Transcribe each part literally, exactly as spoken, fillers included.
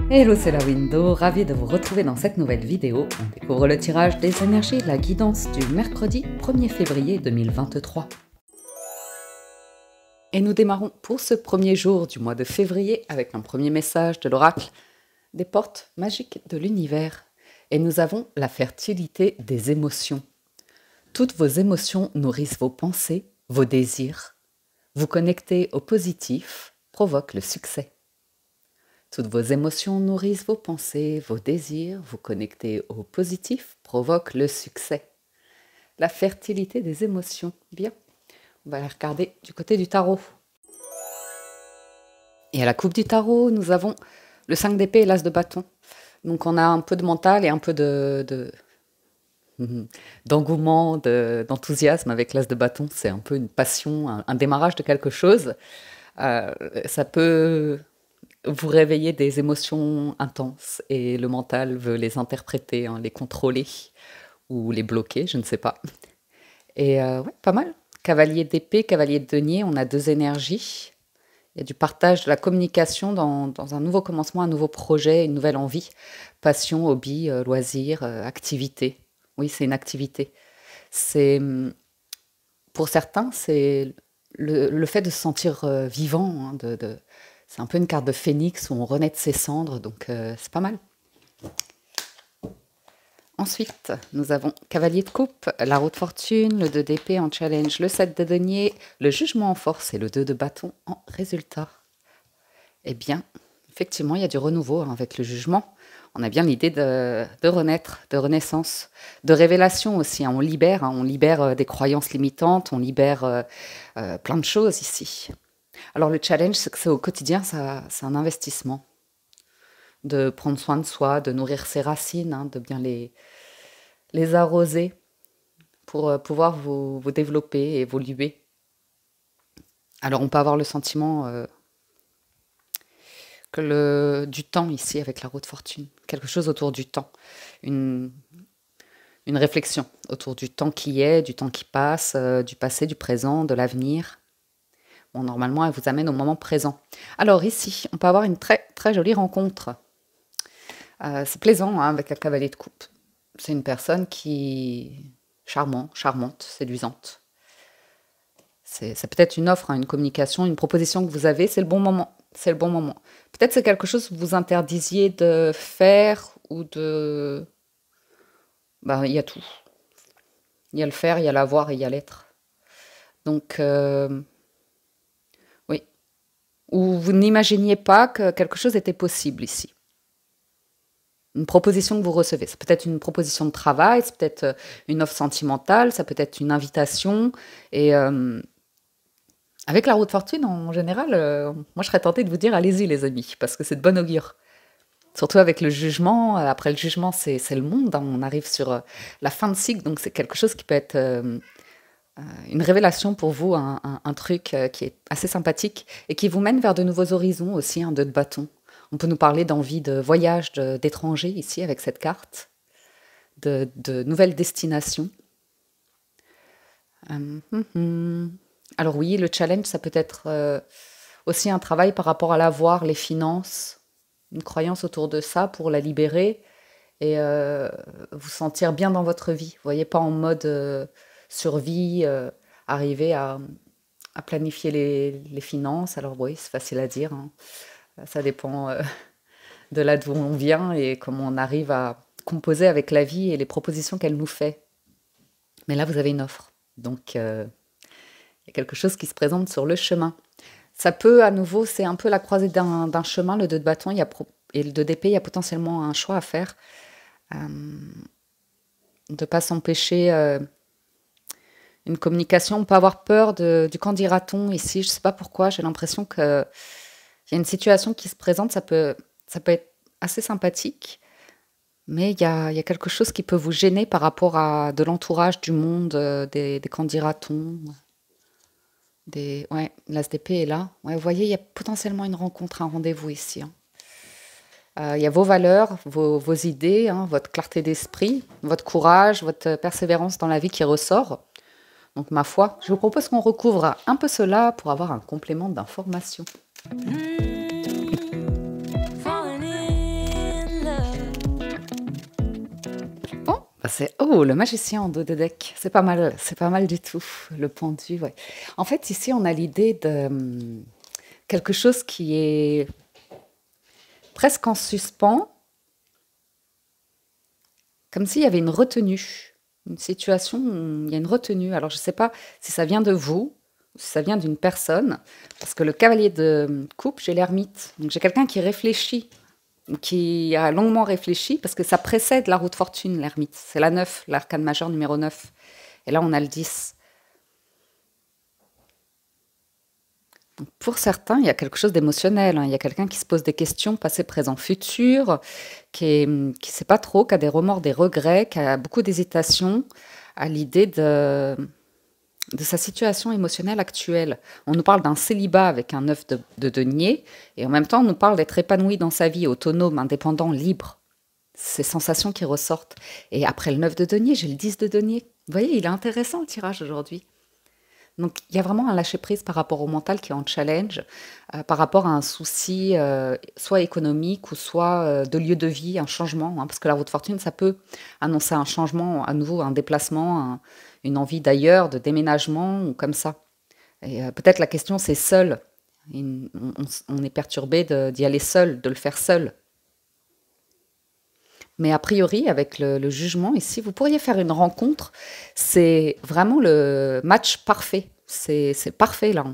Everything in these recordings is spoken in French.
Hello, c'est la Window, ravi de vous retrouver dans cette nouvelle vidéo. On découvre le tirage des énergies de la guidance du mercredi premier février deux mille vingt-trois. Et nous démarrons pour ce premier jour du mois de février avec un premier message de l'oracle des portes magiques de l'univers. Et nous avons la fertilité des émotions. Toutes vos émotions nourrissent vos pensées, vos désirs. Vous connecter au positif provoque le succès. Toutes vos émotions nourrissent vos pensées, vos désirs. Vous connecter au positif provoque le succès. La fertilité des émotions. Bien. On va la regarder du côté du tarot. Et à la coupe du tarot, nous avons le cinq d'épée et l'as de bâton. Donc on a un peu de mental et un peu de... de... d'engouement, de, d'enthousiasme avec l'as de bâton. C'est un peu une passion, un, un démarrage de quelque chose. Euh, ça peut vous réveiller des émotions intenses et le mental veut les interpréter, hein, les contrôler ou les bloquer, je ne sais pas. Et euh, ouais, pas mal. Cavalier d'épée, cavalier de denier, on a deux énergies. Il y a du partage, de la communication dans, dans un nouveau commencement, un nouveau projet, une nouvelle envie. Passion, hobby, euh, loisir, euh, activité. Oui, c'est une activité. C'est, pour certains, c'est le, le fait de se sentir euh, vivant. Hein, de, de, c'est un peu une carte de phénix où on renaît de ses cendres, donc euh, c'est pas mal. Ensuite, nous avons cavalier de coupe, la roue de fortune, le deux d'épée en challenge, le sept de denier, le jugement en force et le deux de bâton en résultat. Eh bien, effectivement, il y a du renouveau hein, avec le jugement. On a bien l'idée de, de renaître, de renaissance, de révélation aussi. Hein. On libère, hein, on libère euh, des croyances limitantes, on libère euh, euh, plein de choses ici. Alors le challenge, c'est que c'est au quotidien, ça, c'est un investissement. De prendre soin de soi, de nourrir ses racines, hein, de bien les, les arroser pour euh, pouvoir vous, vous développer et évoluer. Alors on peut avoir le sentiment... Euh, que le, du temps ici avec la roue de fortune, quelque chose autour du temps, une, une réflexion autour du temps qui est, du temps qui passe, euh, du passé, du présent, de l'avenir. Bon, normalement, elle vous amène au moment présent. Alors ici, on peut avoir une très très jolie rencontre. Euh, c'est plaisant hein, avec un cavalier de coupe. C'est une personne qui est charmante, charmante, séduisante. C'est, c'est peut-être une offre, hein, une communication, une proposition que vous avez, c'est le bon moment. C'est le bon moment. Peut-être c'est quelque chose que vous interdisiez de faire ou de... Ben, il y a tout. Il y a le faire, il y a l'avoir et il y a l'être. Donc, euh... oui. Ou vous n'imaginiez pas que quelque chose était possible ici. Une proposition que vous recevez. C'est peut-être une proposition de travail, c'est peut-être une offre sentimentale, ça peut être une invitation. Et... Euh... Avec la roue de fortune, en général, euh, moi je serais tentée de vous dire allez-y les amis, parce que c'est de bon augure. Surtout avec le jugement, après le jugement c'est, c'est le monde, hein, on arrive sur euh, la fin de cycle, donc c'est quelque chose qui peut être euh, euh, une révélation pour vous, un, un, un truc euh, qui est assez sympathique et qui vous mène vers de nouveaux horizons aussi, un deux de bâton. On peut nous parler d'envie de voyage, de, d'étranger ici avec cette carte, de, de nouvelles destinations. Hum, hum, hum. Alors oui, le challenge, ça peut être euh, aussi un travail par rapport à l'avoir, les finances, une croyance autour de ça pour la libérer et euh, vous sentir bien dans votre vie. Vous voyez, pas en mode euh, survie, euh, arriver à, à planifier les, les finances. Alors oui, c'est facile à dire, hein. Ça dépend euh, de là d'où on vient et comment on arrive à composer avec la vie et les propositions qu'elle nous fait. Mais là, vous avez une offre, donc... Euh, Il y a quelque chose qui se présente sur le chemin. Ça peut, à nouveau, c'est un peu la croisée d'un, d'un chemin, le deux de bâton il y a pro- et le deux d'épée, il y a potentiellement un choix à faire. Euh, de ne pas s'empêcher euh, une communication. On peut avoir peur de, du qu'en dira-t-on ici. Je ne sais pas pourquoi, j'ai l'impression qu'il y a une situation qui se présente, ça peut, ça peut être assez sympathique, mais il y a, il y a quelque chose qui peut vous gêner par rapport à de l'entourage, du monde, euh, des, des qu'en dira-t-on. Des... Ouais, l'as d'épée est là. Ouais, vous voyez, il y a potentiellement une rencontre, un rendez-vous ici. Hein. Euh, il y a vos valeurs, vos, vos idées, hein, votre clarté d'esprit, votre courage, votre persévérance dans la vie qui ressort. Donc, ma foi, je vous propose qu'on recouvre un peu cela pour avoir un complément d'information. C'est oh, le magicien en dos de deck. C'est pas mal, c'est pas mal du tout. Le pendu, ouais. En fait, ici, on a l'idée de hum, quelque chose qui est presque en suspens, comme s'il y avait une retenue, une situation où il y a une retenue. Alors, je ne sais pas si ça vient de vous, ou si ça vient d'une personne, parce que le cavalier de coupe, j'ai l'ermite. Donc, j'ai quelqu'un qui réfléchit, qui a longuement réfléchi, parce que ça précède la roue de fortune, l'ermite. C'est la neuf, l'arcane majeur numéro neuf. Et là, on a le dix. Donc, pour certains, il y a quelque chose d'émotionnel, hein. Il y a quelqu'un qui se pose des questions, passé, présent, futur, qui ne sait pas trop, qui a des remords, des regrets, qui a beaucoup d'hésitation à l'idée de, de sa situation émotionnelle actuelle. On nous parle d'un célibat avec un œuf de, de denier, et en même temps, on nous parle d'être épanoui dans sa vie, autonome, indépendant, libre. Ces sensations qui ressortent. Et après le neuf de denier, j'ai le dix de denier. Vous voyez, il est intéressant le tirage aujourd'hui. Donc, il y a vraiment un lâcher-prise par rapport au mental qui est en challenge, euh, par rapport à un souci euh, soit économique ou soit euh, de lieu de vie, un changement, hein, parce que la roue de fortune, ça peut annoncer un changement, à nouveau un déplacement, un- une envie d'ailleurs, de déménagement ou comme ça. Et euh, peut-être la question, c'est seul. Une- on, on s- on est perturbé de- d'y aller seul, de le faire seul. Mais a priori, avec le, le jugement ici, vous pourriez faire une rencontre. C'est vraiment le match parfait. C'est c'est parfait là.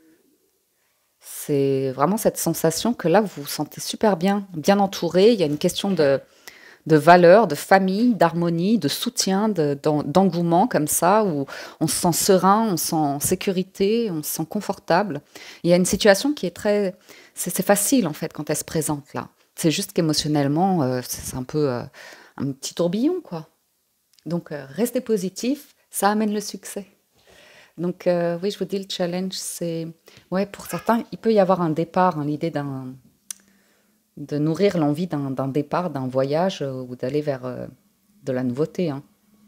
C'est vraiment cette sensation que là, vous vous sentez super bien, bien entouré. Il y a une question de, de valeur, de famille, d'harmonie, de soutien, de- d'en- d'engouement comme ça, où on se sent serein, on se sent en sécurité, on se sent confortable. Il y a une situation qui est très... C'est c'est facile en fait quand elle se présente là. C'est juste qu'émotionnellement, euh, c'est c'est un peu euh, un petit tourbillon quoi. Donc euh, restez positif, ça amène le succès. Donc euh, oui, je vous dis, le challenge, c'est... Ouais, pour certains, il peut y avoir un départ, hein, l'idée d'un de nourrir l'envie d'un d'un départ, d'un voyage euh, ou d'aller vers euh, de la nouveauté, hein.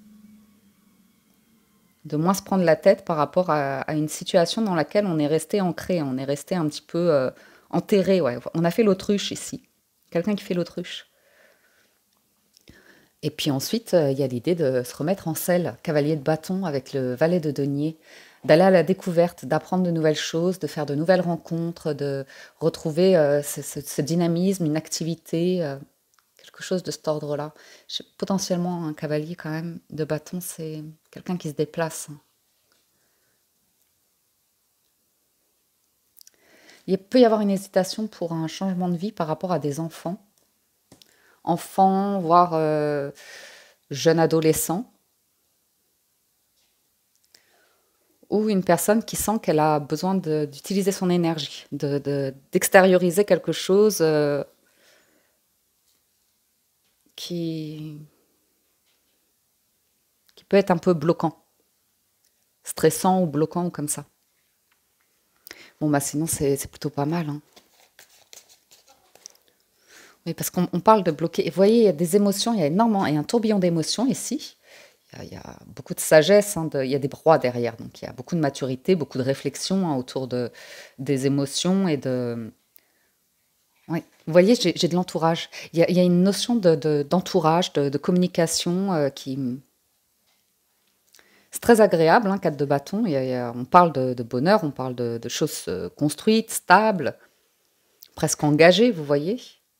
De moins se prendre la tête par rapport à, à une situation dans laquelle on est resté ancré, on est resté un petit peu euh, enterré. Ouais. On a fait l'autruche ici. Quelqu'un qui fait l'autruche. Et puis ensuite, euh, il y a l'idée de se remettre en selle, cavalier de bâton avec le valet de denier, d'aller à la découverte, d'apprendre de nouvelles choses, de faire de nouvelles rencontres, de retrouver euh, ce, ce- ce dynamisme, une activité, euh, quelque chose de cet ordre-là. Je- Potentiellement, un cavalier quand même de bâton, c'est quelqu'un qui se déplace, hein. Il peut y avoir une hésitation pour un changement de vie par rapport à des enfants, enfants, voire euh, jeunes adolescents, ou une personne qui sent qu'elle a besoin de- d'utiliser son énergie, de, de- d'extérioriser quelque chose euh, qui, qui peut être un peu bloquant, stressant ou bloquant ou comme ça. Bon, bah sinon, c'est c'est plutôt pas mal, hein. Oui, parce qu'on on parle de bloquer. Et vous voyez, il y a des émotions, il y a énormément, il y a un tourbillon d'émotions ici. Il y a, il y a beaucoup de sagesse, hein, de- il y a des rois derrière. Donc il y a beaucoup de maturité, beaucoup de réflexion hein, autour de, des émotions et de. Oui. Vous voyez, j'ai j'ai de l'entourage. Il y a, il y a une notion de, de- d'entourage, de, de communication euh, qui. C'est très agréable, hein, quatre de bâton. Il y a- il y a- on parle de, de bonheur, on parle de, de choses euh, construites, stables, presque engagées, vous voyez.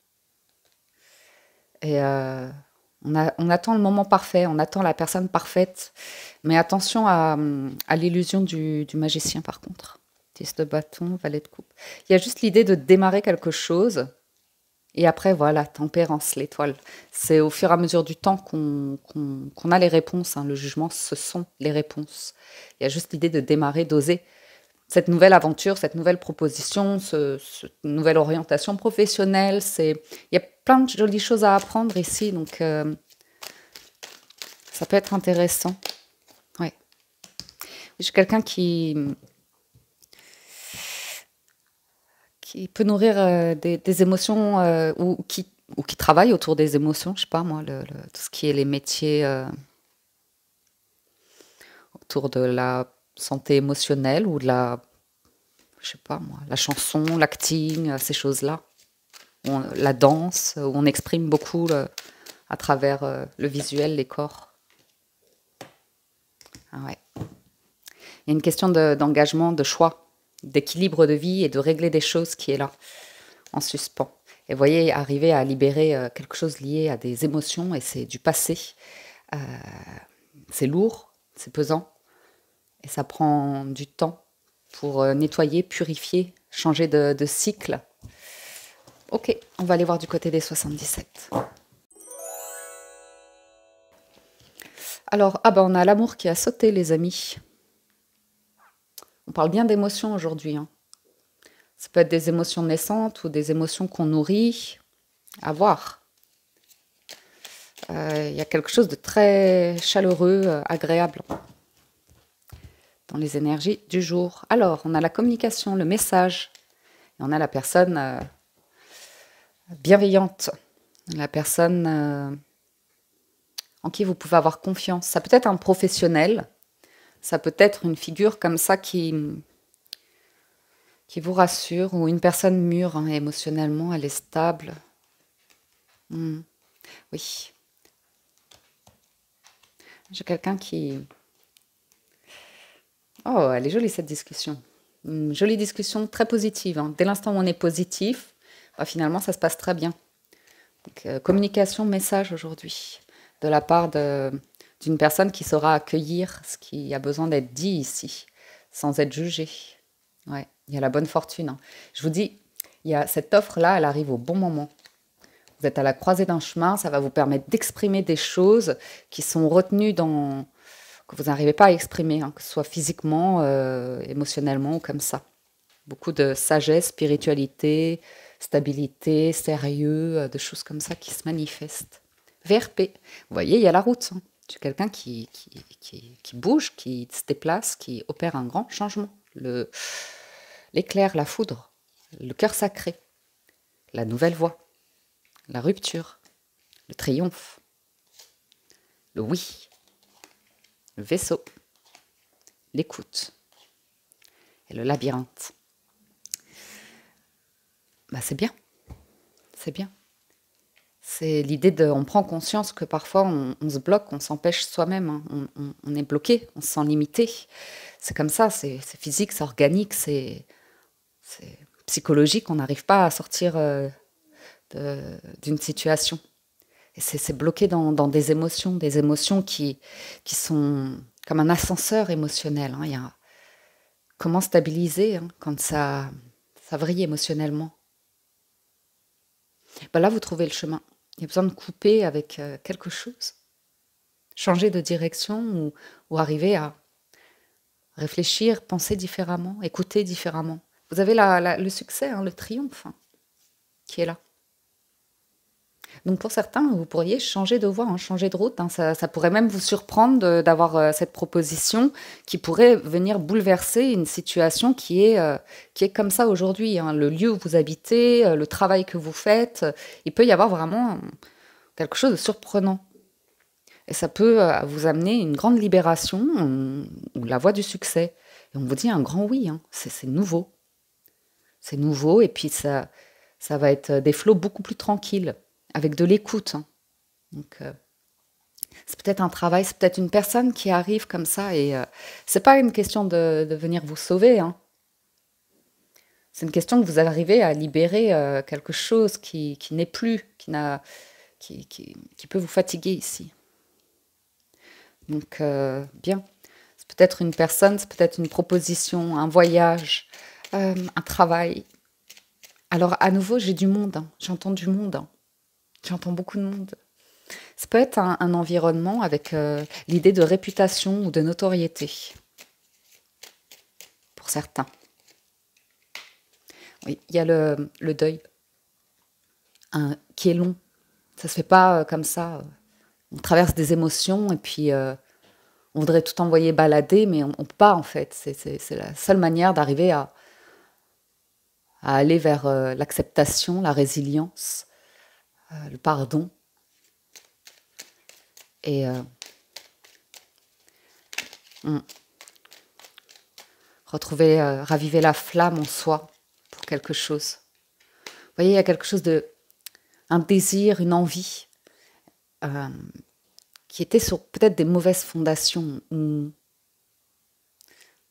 Et euh, on, a- on attend le moment parfait, on attend la personne parfaite. Mais attention à, hum, à l'illusion du, du magicien, par contre. dix de bâton, valet de coupe. Il y a juste l'idée de démarrer quelque chose. Et après, voilà, tempérance, l'étoile. C'est au fur et à mesure du temps qu'on qu'on- qu'on a les réponses, hein. Le jugement, ce sont les réponses. Il y a juste l'idée de démarrer, d'oser cette nouvelle aventure, cette nouvelle proposition, ce- cette nouvelle orientation professionnelle. C'est, il y a plein de jolies choses à apprendre ici, donc euh, ça peut être intéressant. Ouais. Je suis quelqu'un qui, qui peut nourrir euh, des, des émotions euh, ou, qui, ou qui travaille autour des émotions, je sais pas moi, le, le- tout ce qui est les métiers euh, autour de la santé émotionnelle ou de la, je sais pas moi, la chanson, l'acting, euh, ces choses-là. On- la danse, où on exprime beaucoup le- à travers euh, le visuel, les corps. Ah ouais. Il y a une question de- d'engagement, de choix, d'équilibre de vie et de régler des choses qui est là, en suspens. Et vous voyez, arriver à libérer euh, quelque chose lié à des émotions, et c'est du passé. Euh, c'est lourd, c'est pesant, et ça prend du temps pour euh, nettoyer, purifier, changer de, de cycle. Ok, on va aller voir du côté des soixante-dix-sept. Alors, ah ben on a l'amour qui a sauté, les amis. On parle bien d'émotions aujourd'hui, hein. Ça peut être des émotions naissantes ou des émotions qu'on nourrit. À voir. Euh, Il y a quelque chose de très chaleureux, euh, agréable dans les énergies du jour. Alors, on a la communication, le message. Et on a la personne euh, bienveillante. La personne euh, en qui vous pouvez avoir confiance. Ça peut être un professionnel. Ça peut être une figure comme ça qui, qui vous rassure. Ou une personne mûre, hein, émotionnellement, elle est stable. Hmm, oui. J'ai quelqu'un qui... Oh, elle est jolie cette discussion. Une jolie discussion, très positive, hein. Dès l'instant où on est positif, bah, finalement, ça se passe très bien. Donc, euh, communication, message aujourd'hui, de la part de- d'une personne qui saura accueillir ce qui a besoin d'être dit ici, sans être jugé. Ouais, il y a la bonne fortune, hein. Je vous dis, il y a cette offre-là, elle arrive au bon moment. Vous êtes à la croisée d'un chemin, ça va vous permettre d'exprimer des choses qui sont retenues dans que vous n'arrivez pas à exprimer, hein, que ce soit physiquement, euh, émotionnellement ou comme ça. Beaucoup de sagesse, spiritualité, stabilité, sérieux, euh, de choses comme ça qui se manifestent. V R P, vous voyez, il y a la route, hein. C'est quelqu'un qui, qui, qui, qui bouge, qui se déplace, qui opère un grand changement. Le, l'éclair, la foudre, le cœur sacré, la nouvelle voie, la rupture, le triomphe, le oui, le vaisseau, l'écoute et le labyrinthe. Bah, c'est bien, c'est bien. C'est l'idée de, on prend conscience que parfois on, on se bloque, on s'empêche soi-même, hein. On, on- on est bloqué, on se sent limité. C'est comme ça, c'est c'est physique, c'est organique, c'est c'est psychologique, on n'arrive pas à sortir euh, de- d'une situation. Et c'est c'est bloqué dans, dans des émotions, des émotions qui, qui sont comme un ascenseur émotionnel, hein. Il y a, comment stabiliser, hein, quand ça, ça vrille émotionnellement? Ben là, vous trouvez le chemin. Il y a besoin de couper avec euh, quelque chose, changer de direction ou, ou arriver à réfléchir, penser différemment, écouter différemment. Vous avez la- la- le succès, hein, le triomphe, hein, qui est là. Donc pour certains, vous pourriez changer de voie, hein, changer de route, hein. Ça, ça pourrait même vous surprendre de- d'avoir euh, cette proposition qui pourrait venir bouleverser une situation qui est, euh, qui est comme ça aujourd'hui, hein. Le lieu où vous habitez, euh, le travail que vous faites, euh, il peut y avoir vraiment quelque chose de surprenant. Et ça peut euh, vous amener une grande libération on- ou la voie du succès. Et on vous dit un grand oui, hein. C'est c'est nouveau. C'est nouveau et puis ça, ça va être des flots beaucoup plus tranquilles, avec de l'écoute, hein. Donc euh, c'est peut-être un travail, c'est peut-être une personne qui arrive comme ça et euh, c'est pas une question de, de venir vous sauver, hein. C'est une question que vous arrivez à libérer euh, quelque chose qui, qui n'est plus, qui, n'a, qui, qui, qui peut vous fatiguer ici. Donc euh, bien. C'est peut-être une personne, c'est peut-être une proposition, un voyage, euh, un travail. Alors à nouveau, j'ai du monde, hein. J'entends du monde, hein. J'entends beaucoup de monde. Ça peut être un, un environnement avec euh, l'idée de réputation ou de notoriété, pour certains. Oui, il y a le, le deuil, hein, qui est long. Ça se fait pas euh, comme ça. On traverse des émotions et puis euh, on voudrait tout envoyer balader, mais on ne peut pas en fait. C'est c'est- c'est la seule manière d'arriver à, à aller vers euh, l'acceptation, la résilience, euh, le pardon et euh, mm, retrouver, euh, raviver la flamme en soi pour quelque chose. Vous voyez, il y a quelque chose de, un désir, une envie euh, qui était sur peut-être des mauvaises fondations. Où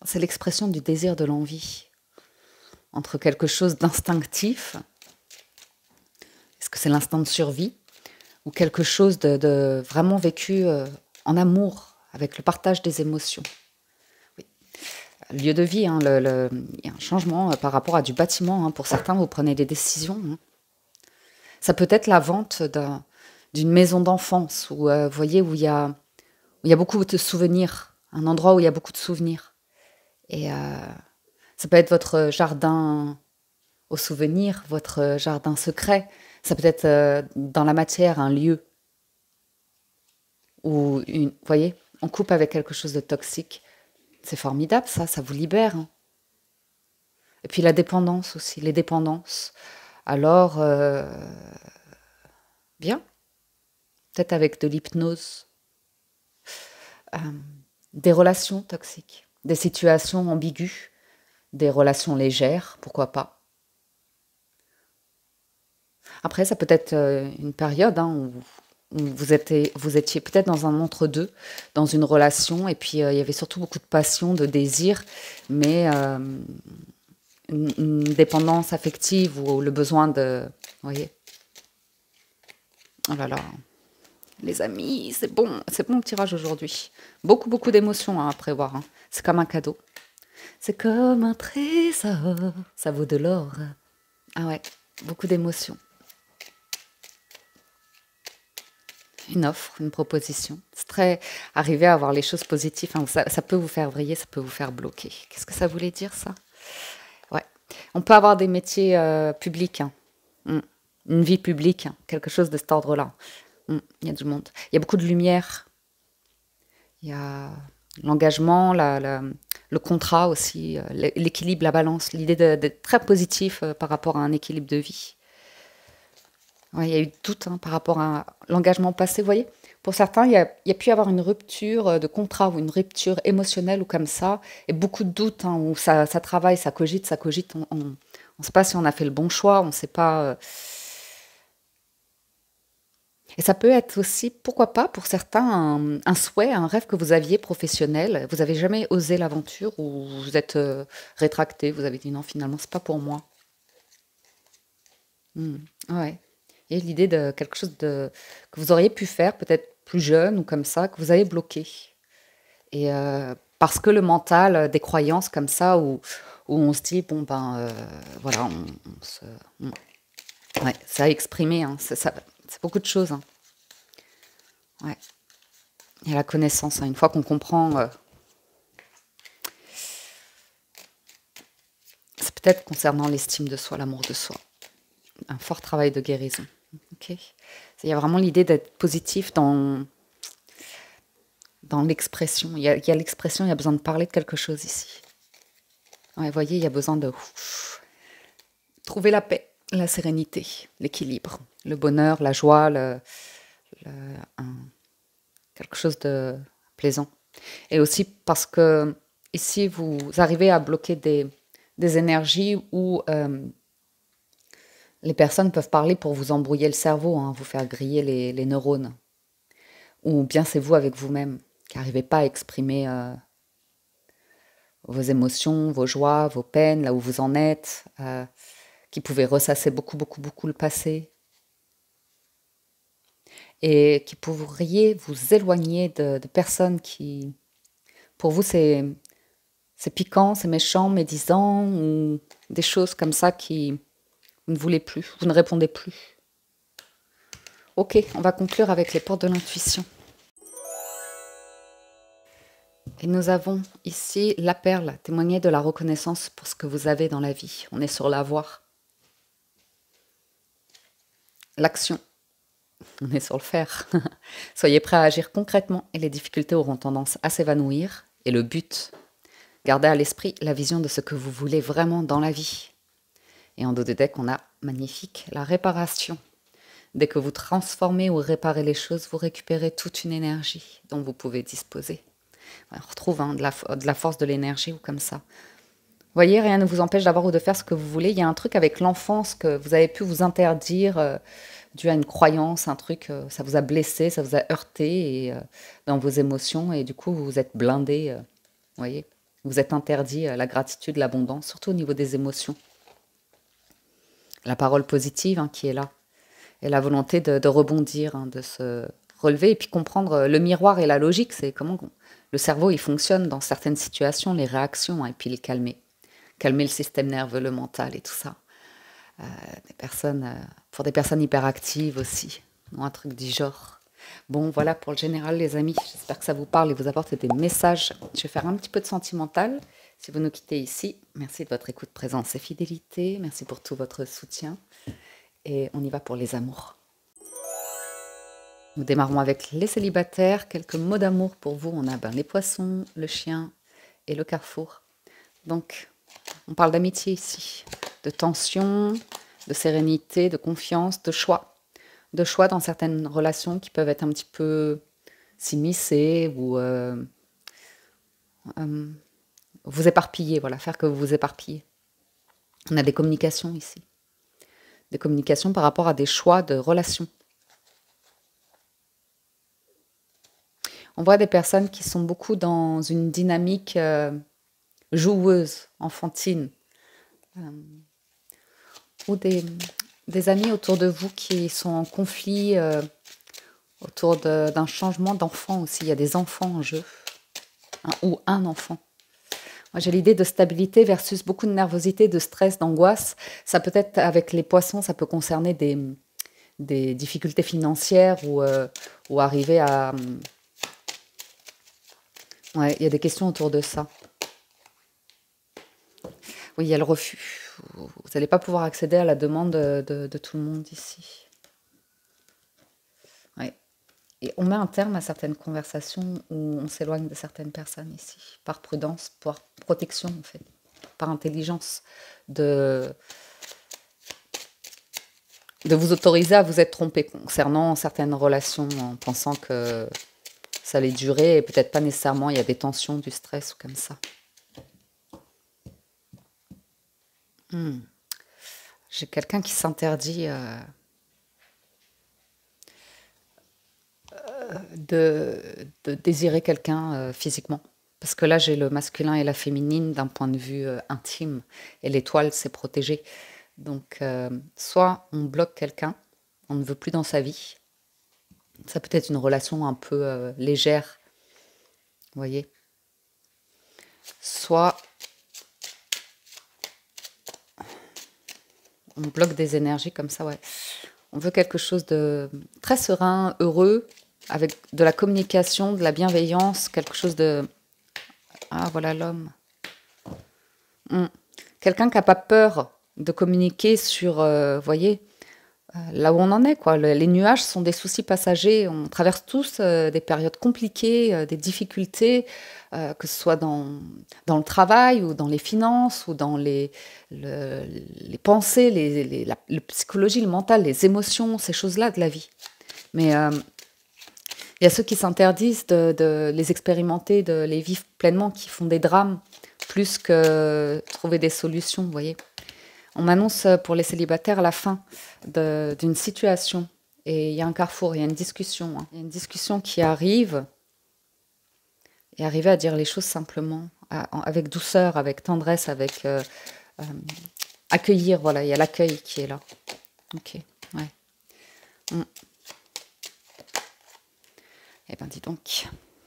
C'est l'expression du désir de l'envie. Entre quelque chose d'instinctif, est-ce que c'est l'instinct de survie, ou quelque chose de, de vraiment vécu euh, en amour, avec le partage des émotions. Oui. Lieu de vie, hein, le, le, il y a un changement euh, par rapport à du bâtiment. Hein. Pour certains, vous prenez des décisions. Hein. Ça peut être la vente d'un, d'une maison d'enfance, où, euh, vous voyez, où il y a, où il y a beaucoup de souvenirs, un endroit où il y a beaucoup de souvenirs. Et euh, ça peut être votre jardin aux souvenirs, votre jardin secret. Ça peut être euh, dans la matière, un lieu où, une, vous voyez, on coupe avec quelque chose de toxique. C'est formidable, ça, ça vous libère. Hein. Et puis la dépendance aussi, les dépendances. Alors, euh, bien, peut-être avec de l'hypnose. Euh, des relations toxiques, des situations ambiguës, des relations légères, pourquoi pas. Après, ça peut être euh, une période hein, où, où vous étiez, vous étiez peut-être dans un entre-deux, dans une relation, et puis euh, il y avait surtout beaucoup de passion, de désir, mais euh, une, une dépendance affective ou le besoin de... Vous voyez. Oh là là. Les amis, c'est bon, c'est bon le tirage aujourd'hui. Beaucoup, beaucoup d'émotions hein, à prévoir. Hein. C'est comme un cadeau. C'est comme un trésor, ça vaut de l'or. Ah ouais, beaucoup d'émotions. Une offre, une proposition. C'est très... Arriver à avoir les choses positives, hein, ça, ça peut vous faire vriller, ça peut vous faire bloquer. Qu'est-ce que ça voulait dire, ça? Ouais. On peut avoir des métiers euh, publics, hein. Mm. Une vie publique, hein. Quelque chose de cet ordre-là. Mm. Il y a du monde. Il y a beaucoup de lumière. Il y a l'engagement, la, la, le contrat aussi, euh, l'équilibre, la balance, l'idée d'être très positif euh, par rapport à un équilibre de vie. Ouais, il y a eu tout hein, par rapport à l'engagement passé, vous voyez. Pour certains, il y a, il y a pu y avoir une rupture euh, de contrat ou une rupture émotionnelle ou comme ça, et beaucoup de doutes, hein, où ça, ça travaille, ça cogite, ça cogite. On ne sait pas si on a fait le bon choix, on ne sait pas... euh. Et ça peut être aussi, pourquoi pas, pour certains, un, un souhait, un rêve que vous aviez professionnel. Vous n'avez jamais osé l'aventure ou vous êtes euh, rétracté, vous avez dit non, finalement, c'est pas pour moi. Hmm, ouais. Et l'idée de quelque chose de, que vous auriez pu faire, peut-être plus jeune ou comme ça, que vous avez bloqué. Et euh, parce que le mental, euh, des croyances comme ça, où, où on se dit, bon ben, euh, voilà, on, on se... on- ouais, ça a exprimé, hein, c'est ça- c'est beaucoup de choses. Hein. Ouais. Il y a la connaissance, hein, une fois qu'on comprend, euh, c'est peut-être concernant l'estime de soi, l'amour de soi. Un fort travail de guérison. Ok. Il y a vraiment l'idée d'être positif dans, dans l'expression. Il y a, il y a l'expression, il y a besoin de parler de quelque chose ici. Ouais, vous voyez, il y a besoin de ouf, trouver la paix, la sérénité, l'équilibre, le bonheur, la joie, le, le- un- quelque chose de plaisant. Et aussi parce que ici, vous arrivez à bloquer des, des énergies où euh, les personnes peuvent parler pour vous embrouiller le cerveau, hein, vous faire griller les, les neurones. Ou bien c'est vous avec vous-même qui n'arrivez pas à exprimer euh, vos émotions, vos joies, vos peines, là où vous en êtes, euh, qui pouvez ressasser beaucoup, beaucoup, beaucoup le passé. Et qui pourriez vous éloigner de, de personnes qui, pour vous, c'est c'est piquant, c'est méchant, médisant, ou des choses comme ça qui vous ne voulez plus, vous ne répondez plus. Ok, on va conclure avec les portes de l'intuition. Et nous avons ici la perle, témoigner de la reconnaissance pour ce que vous avez dans la vie. On est sur la voie. L'action, on est sur le faire. Soyez prêts à agir concrètement et les difficultés auront tendance à s'évanouir. Et le but, gardez à l'esprit la vision de ce que vous voulez vraiment dans la vie. Et en dos de deck, on a magnifique la réparation. Dès que vous transformez ou réparez les choses, vous récupérez toute une énergie dont vous pouvez disposer. On retrouve hein, de, la, de la force, de l'énergie ou comme ça. Vous voyez, rien ne vous empêche d'avoir ou de faire ce que vous voulez. Il y a un truc avec l'enfance que vous avez pu vous interdire euh, dû à une croyance, un truc, euh, ça vous a blessé, ça vous a heurté et, euh, dans vos émotions et du coup, vous vous êtes blindé. Euh, vous voyez. Vous êtes interdit euh, la gratitude, l'abondance, surtout au niveau des émotions. La parole positive hein, qui est là. Et la volonté de, de rebondir, hein, de se relever et puis comprendre euh, le miroir et la logique. C'est comment le cerveau il fonctionne dans certaines situations, les réactions, hein, et puis les calmer. Calmer le système nerveux, le mental et tout ça. Euh, des personnes, euh, pour des personnes hyperactives aussi, ou un truc du genre. Bon, voilà pour le général, les amis. J'espère que ça vous parle et vous apporte des messages. Je vais faire un petit peu de sentimental. Si vous nous quittez ici, merci de votre écoute, présence et fidélité. Merci pour tout votre soutien. Et on y va pour les amours. Nous démarrons avec les célibataires. Quelques mots d'amour pour vous. On a ben, les poissons, le chien et le carrefour. Donc, on parle d'amitié ici, de tension, de sérénité, de confiance, de choix. De choix dans certaines relations qui peuvent être un petit peu s'immiscer ou euh, euh, vous éparpiller, voilà, faire que vous vous éparpillez. On a des communications ici. Des communications par rapport à des choix de relations. On voit des personnes qui sont beaucoup dans une dynamique euh, joueuse, enfantine. Euh, ou des, des amis autour de vous qui sont en conflit euh, autour d'un changement d'enfant aussi. Il y a des enfants en jeu, hein, ou un enfant. Moi, j'ai l'idée de stabilité versus beaucoup de nervosité, de stress, d'angoisse. Ça peut être, avec les poissons, ça peut concerner des, des difficultés financières ou, euh, ou arriver à... Ouais, il y a des questions autour de ça. Oui, il y a le refus. Vous n'allez pas pouvoir accéder à la demande de, de, de tout le monde ici. Ouais. Et on met un terme à certaines conversations où on s'éloigne de certaines personnes ici, par prudence, par protection en fait, par intelligence, de, de vous autoriser à vous être trompé concernant certaines relations en pensant que ça allait durer et peut-être pas nécessairement, il y a des tensions, du stress ou comme ça. Hmm. J'ai quelqu'un qui s'interdit euh, de, de désirer quelqu'un euh, physiquement. Parce que là, j'ai le masculin et la féminine d'un point de vue euh, intime. Et l'étoile, c'est protégé. Donc, euh, soit on bloque quelqu'un, on ne veut plus dans sa vie. Ça peut être une relation un peu euh, légère, vous voyez. Soit on bloque des énergies comme ça, ouais. On veut quelque chose de très serein, heureux, avec de la communication, de la bienveillance, quelque chose de... Ah, voilà l'homme. Hum. Quelqu'un qui n'a pas peur de communiquer sur, euh, vous voyez, euh, là où on en est, quoi. Le, les nuages sont des soucis passagers. On traverse tous euh, des périodes compliquées, euh, des difficultés, euh, que ce soit dans, dans le travail ou dans les finances ou dans les, le, les pensées, les, les, la, la psychologie, le mental, les émotions, ces choses-là de la vie. Mais euh, il y a ceux qui s'interdisent de, de les expérimenter, de les vivre pleinement, qui font des drames, plus que trouver des solutions, vous voyez. On m'annonce pour les célibataires la fin d'une situation. Et il y a un carrefour, il y a une discussion. Hein. Il y a une discussion qui arrive. Et arriver à dire les choses simplement, à, avec douceur, avec tendresse, avec euh, euh, accueillir. Voilà, il y a l'accueil qui est là. Ok, ouais. Mm. Eh bien, dis donc.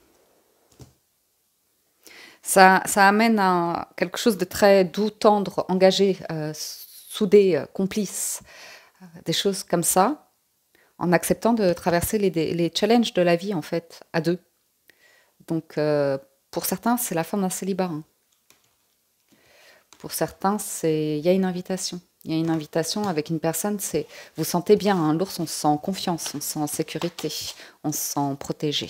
Ça, ça amène à quelque chose de très doux, tendre, engagé, euh, soudé, euh, complice. Euh, des choses comme ça, en acceptant de traverser les, les challenges de la vie, en fait, à deux. Donc, euh, pour certains, c'est la fin d'un célibat. Hein. Pour certains, il y a une invitation. Il y a une invitation avec une personne, c'est vous sentez bien, hein, l'ours, on se sent en confiance, on se sent en sécurité, on se sent protégé.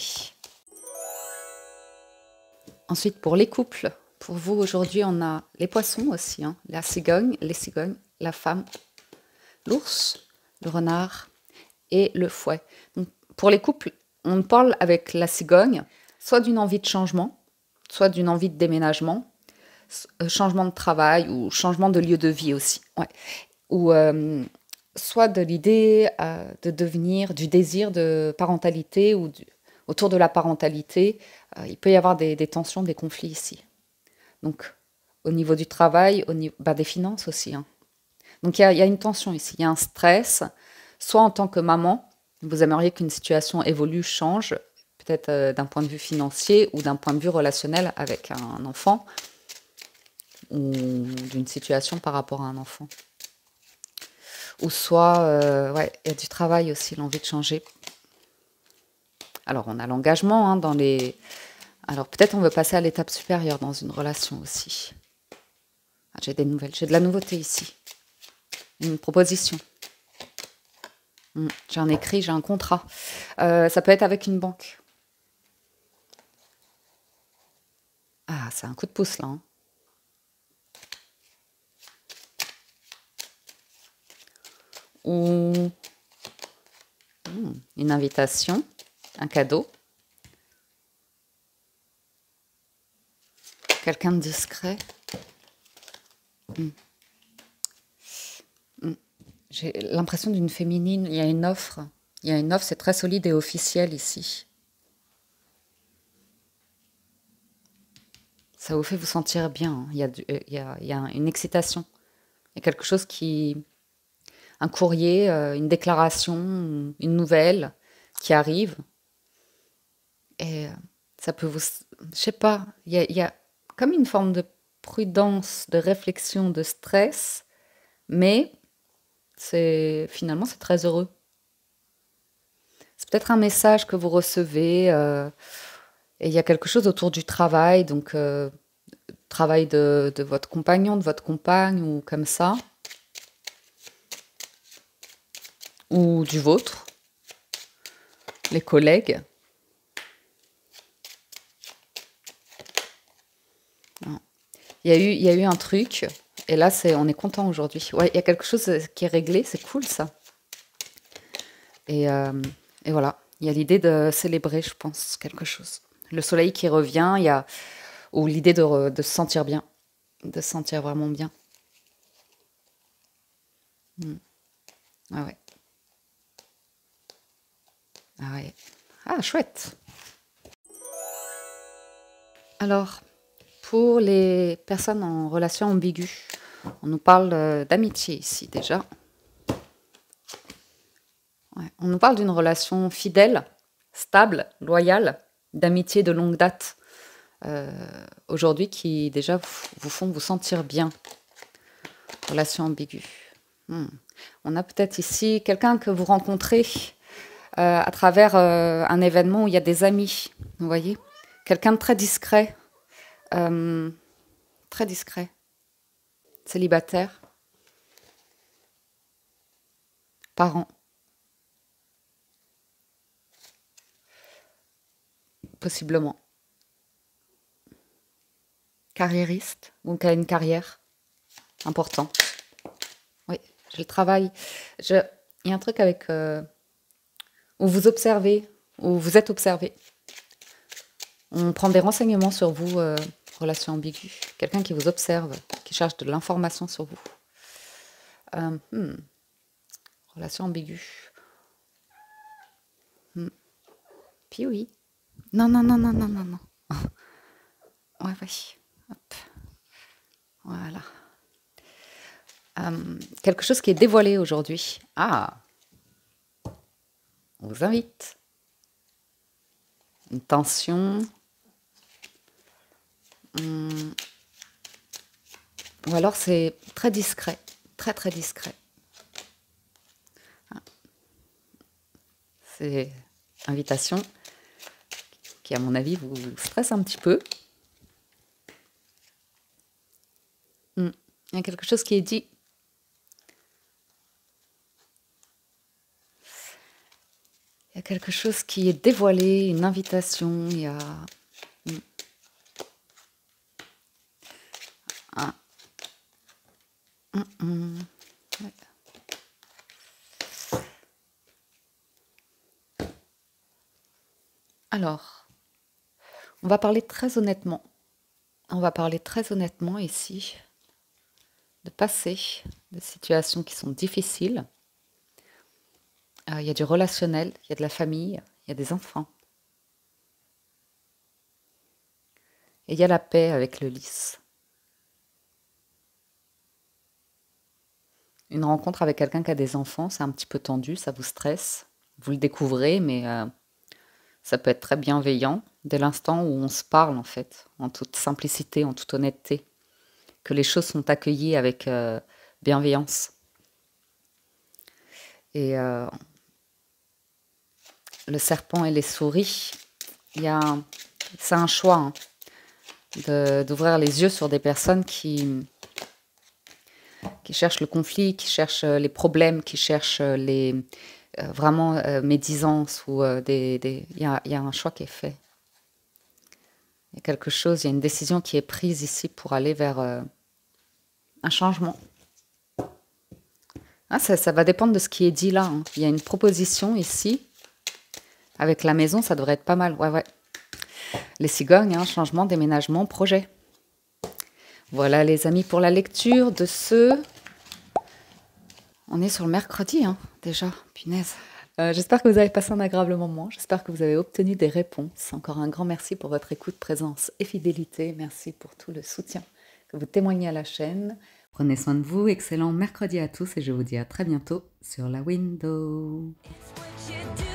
Ensuite, pour les couples, pour vous, aujourd'hui, on a les poissons aussi, hein, la cigogne, les cigognes, la femme, l'ours, le renard et le fouet. Donc, pour les couples, on parle avec la cigogne, soit d'une envie de changement, soit d'une envie de déménagement, changement de travail ou changement de lieu de vie aussi. Ouais. Ou euh, soit de l'idée euh, de devenir, du désir de parentalité ou du, autour de la parentalité. Euh, il peut y avoir des, des tensions, des conflits ici. Donc, au niveau du travail, au niveau bah, des finances aussi, hein. Donc, il y a, il y a une tension ici, il y a un stress. Soit en tant que maman, vous aimeriez qu'une situation évolue, change, peut-être euh, d'un point de vue financier ou d'un point de vue relationnel avec un enfant ou d'une situation par rapport à un enfant. Ou soit, euh, ouais, il y a du travail aussi, l'envie de changer. Alors, on a l'engagement hein, dans les... Alors, peut-être on veut passer à l'étape supérieure dans une relation aussi. Ah, j'ai des nouvelles, j'ai de la nouveauté ici. Une proposition. Hmm, j'ai un écrit, j'ai un contrat. Euh, ça peut être avec une banque. Ah, c'est un coup de pouce là. Hein. Ou hmm, une invitation, un cadeau. Quelqu'un de discret. Hmm. Hmm. J'ai l'impression d'une féminine. Il y a une offre. Il y a une offre, c'est très solide et officiel ici. Ça vous fait vous sentir bien. Hein. Il y a, du- euh, il y a, il y a une excitation. Il y a quelque chose qui... Un courrier, euh, une déclaration, une nouvelle qui arrive. Et euh, ça peut vous... Je sais pas. Il y a, il y a comme une forme de prudence, de réflexion, de stress. Mais c'est finalement, c'est très heureux. C'est peut-être un message que vous recevez. Euh, et il y a quelque chose autour du travail. Donc, euh, travail de, de votre compagnon, de votre compagne ou comme ça. Ou du vôtre, les collègues. Non. Il y a eu, il y a eu un truc, et là, c'est, on est content aujourd'hui. Ouais, il y a quelque chose qui est réglé, c'est cool ça. Et, euh, et voilà, il y a l'idée de célébrer, je pense, quelque chose. Le soleil qui revient, il y a, ou l'idée de, re- de se sentir bien, de se sentir vraiment bien. Mm. Ah ouais, ah ouais. Ah, chouette. Alors, pour les personnes en relation ambiguë, on nous parle euh, d'amitié ici déjà. Ouais. On nous parle d'une relation fidèle, stable, loyale, d'amitié de longue date, euh, aujourd'hui qui déjà vous, vous font vous sentir bien. Relation ambiguë. Hmm. On a peut-être ici quelqu'un que vous rencontrez euh, à travers euh, un événement où il y a des amis, vous voyez. Quelqu'un de très discret, euh, très discret, célibataire, parent, possiblement, carriériste, donc a une carrière importante. Oui, j'ai le travail. Je... Il y a un truc avec... euh, où vous observez, où vous êtes observé. On prend des renseignements sur vous, euh, relation ambiguë. Quelqu'un qui vous observe, qui cherche de l'information sur vous. Euh, hmm, relation ambiguë. Hmm. Puis oui. Non, non, non, non, non, non, non. Ouais, ouais. Hop. Voilà. Euh, quelque chose qui est dévoilé aujourd'hui. Ah, on vous invite. Une tension. Hmm. Ou alors c'est très discret. Très, très discret. C'est invitation qui, à mon avis, vous stresse un petit peu. Hmm. Il y a quelque chose qui est dit. Il y a quelque chose qui est dévoilé, une invitation. Il y a hmm, un... Hmm, hmm. Ouais. Alors, on va parler très honnêtement. On va parler très honnêtement ici de passé, de situations qui sont difficiles. Euh, il y a du relationnel, il y a de la famille, il y a des enfants. Et il y a la paix avec le lys. Une rencontre avec quelqu'un qui a des enfants, c'est un petit peu tendu, ça vous stresse. Vous le découvrez, mais euh, ça peut être très bienveillant dès l'instant où on se parle, en fait, en toute simplicité, en toute honnêteté, que les choses sont accueillies avec euh, bienveillance. Et euh, le serpent et les souris, il y a, c'est un choix hein, de- d'ouvrir les yeux sur des personnes qui, qui cherchent le conflit, qui cherchent les problèmes, qui cherchent les euh, vraiment euh, médisance ou euh, des, des... Il y a, il y a un choix qui est fait. Il y a quelque chose, il y a une décision qui est prise ici pour aller vers euh, un changement. Ah, ça, ça va dépendre de ce qui est dit là. Hein. Il y a une proposition ici. Avec la maison, ça devrait être pas mal. Ouais, ouais. Les cigognes, hein, changement, déménagement, projet. Voilà les amis pour la lecture de ce... On est sur le mercredi hein, déjà, punaise. Euh, J'espère que vous avez passé un agréable moment. J'espère que vous avez obtenu des réponses. Encore un grand merci pour votre écoute, présence et fidélité. Merci pour tout le soutien que vous témoignez à la chaîne. Prenez soin de vous. Excellent mercredi à tous et je vous dis à très bientôt sur la window.